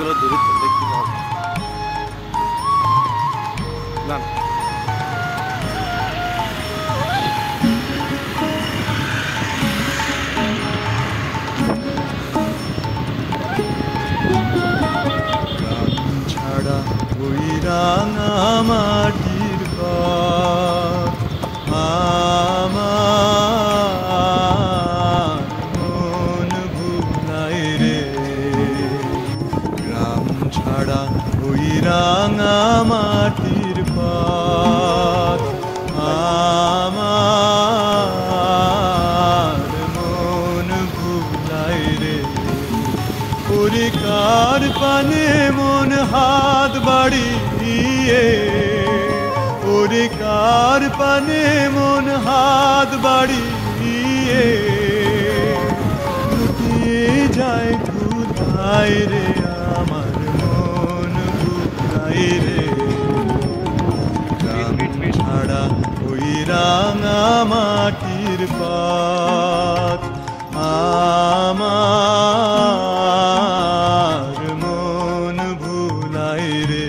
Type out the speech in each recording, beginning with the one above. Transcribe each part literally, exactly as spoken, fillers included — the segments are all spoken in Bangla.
এগুলো দূরত্ব দেখতে হবে গান ছাড়া ওই রাঙা মাটির পথ আমার মন ভুলায় রে গ্রাম ছাড়া ওই রাঙা মাটির পথ আমার মন ভুলায় রে ওরে কার পানে মন হাত বাড়িয়ে ওরে কার পানে মন হাত বাড়িয়ে লুটিয়ে যায় ধুধায় রে আমার মন ভুলায় রে গ্রাম ছাড়া ওই রাঙা মাটির পথ আমার মন ভুলায় রে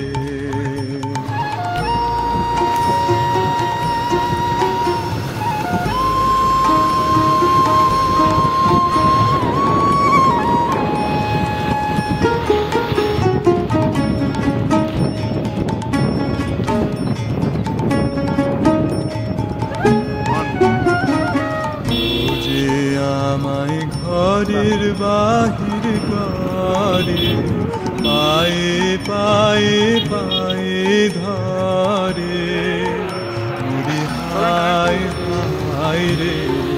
আমায় ঘরের বাহির করে পায়ে পায়ে পায়ে ধরে মুড়ি হায় হায় রে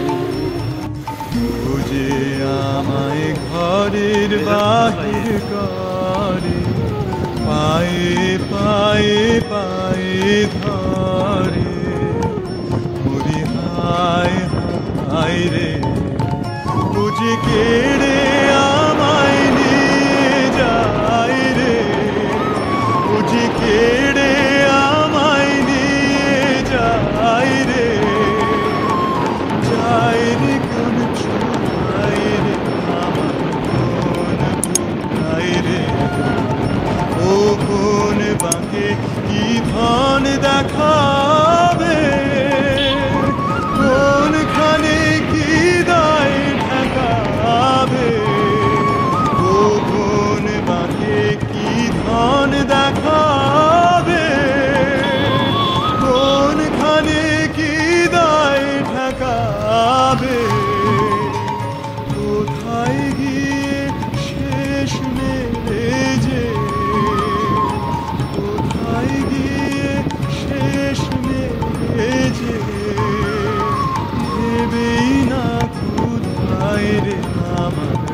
বুঝে আমায় ঘরের বাহির করে পায়ে পায়ে পায়ে ধরে মুড়ি হায় হায় রে বুঝি কেড়ে আমায় নিয়ে যায় রে বুঝি কেড়ে আমায় নিয়ে যায় রে যায় রে কোন ছুটায় রে আমার মন ভুলায় রে ও কোন বাঁকে কি ধন দেখাবে কোনখানে কি দায় ঠেকাবে ও কোন বাঁকে কি ধন দেখাবে কোনখানে কি দায় ঠেকাবে কোথায় গিয়ে শেষ মেলে যে কোথায় গিয়ে শেষ মেলে যে ভেবেই না কোথায় রে আমার